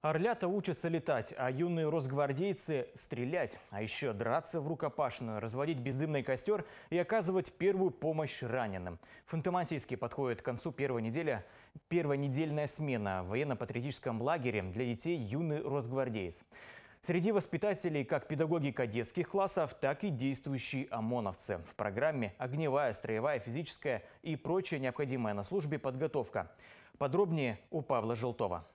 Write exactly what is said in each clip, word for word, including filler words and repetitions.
Орлята учатся летать, а юные росгвардейцы – стрелять. А еще драться в рукопашную, разводить бездымный костер и оказывать первую помощь раненым. В Ханты-Мансийске подходит к концу первой недели, первая недельная смена в военно-патриотическом лагере для детей юный росгвардеец. Среди воспитателей как педагоги кадетских классов, так и действующие ОМОНовцы. В программе огневая, строевая, физическая и прочая необходимая на службе подготовка. Подробнее у Павла Желтова.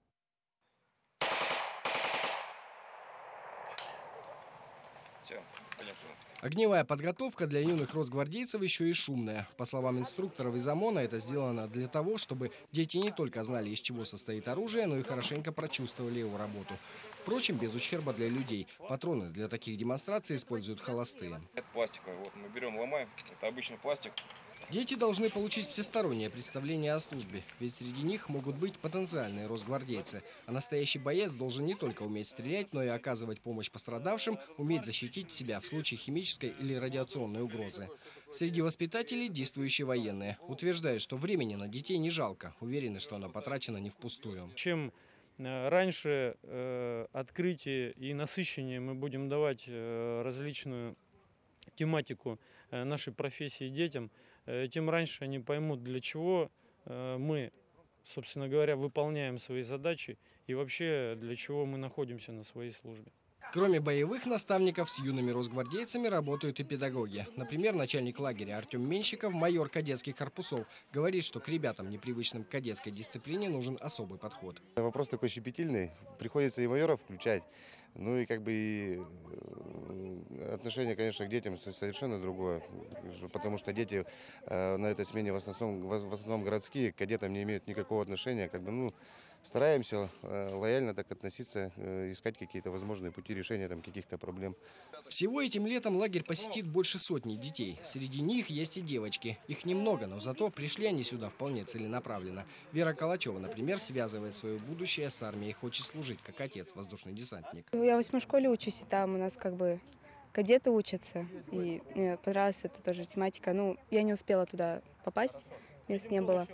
Огневая подготовка для юных росгвардейцев еще и шумная. По словам инструкторов из ОМОНа, это сделано для того, чтобы дети не только знали, из чего состоит оружие, но и хорошенько прочувствовали его работу. Впрочем, без ущерба для людей. Патроны для таких демонстраций используют холостые. Это пластиковый. Вот мы берем, ломаем. Это обычный пластик. Дети должны получить всестороннее представление о службе, ведь среди них могут быть потенциальные росгвардейцы. А настоящий боец должен не только уметь стрелять, но и оказывать помощь пострадавшим, уметь защитить себя в случае химической или радиационной угрозы. Среди воспитателей действующие военные утверждают, что времени на детей не жалко, уверены, что оно потрачено не впустую. Чем раньше э, открытие и насыщение мы будем давать э, различную тематику э, нашей профессии детям, э, тем раньше они поймут, для чего э, мы, собственно говоря, выполняем свои задачи и вообще для чего мы находимся на своей службе. Кроме боевых наставников, с юными росгвардейцами работают и педагоги. Например, начальник лагеря Артем Менщиков, майор кадетских корпусов, говорит, что к ребятам, непривычным к кадетской дисциплине, нужен особый подход. Вопрос такой щепетильный. Приходится и майора включать. Ну и как бы и отношение, конечно, к детям совершенно другое. Потому что дети э, на этой смене в основном, в основном городские, к кадетам не имеют никакого отношения. Как бы, ну, стараемся э, лояльно так относиться, э, искать какие-то возможные пути решения там, каких-то проблем. Всего этим летом лагерь посетит больше сотни детей. Среди них есть и девочки. Их немного, но зато пришли они сюда вполне целенаправленно. Вера Калачева, например, связывает свое будущее с армией, хочет служить как отец, воздушный десантник. Я в восьмой школе учусь, и там у нас как бы кадеты учатся. И мне понравилась эта тоже тематика. Ну, я не успела туда попасть, мест не было.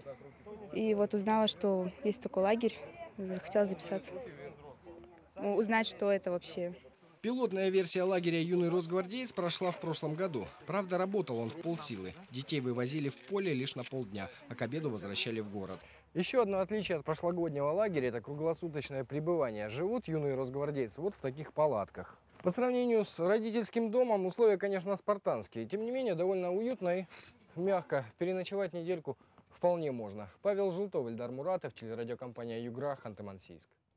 И вот узнала, что есть такой лагерь, захотела записаться, узнать, что это вообще. Пилотная версия лагеря «Юный росгвардеец» прошла в прошлом году. Правда, работал он в полсилы. Детей вывозили в поле лишь на полдня, а к обеду возвращали в город. Еще одно отличие от прошлогоднего лагеря – это круглосуточное пребывание. Живут юные росгвардейцы вот в таких палатках. По сравнению с родительским домом условия, конечно, спартанские. Тем не менее, довольно уютно и мягко. Переночевать недельку вполне можно. Павел Желтов, Эльдар Муратов, телерадиокомпания «Югра», Ханты-Мансийск.